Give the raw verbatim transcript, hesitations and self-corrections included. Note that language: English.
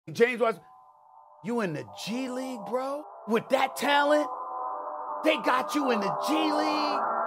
James Wiseman, you in the G League, bro? With that talent? They got you in the G League?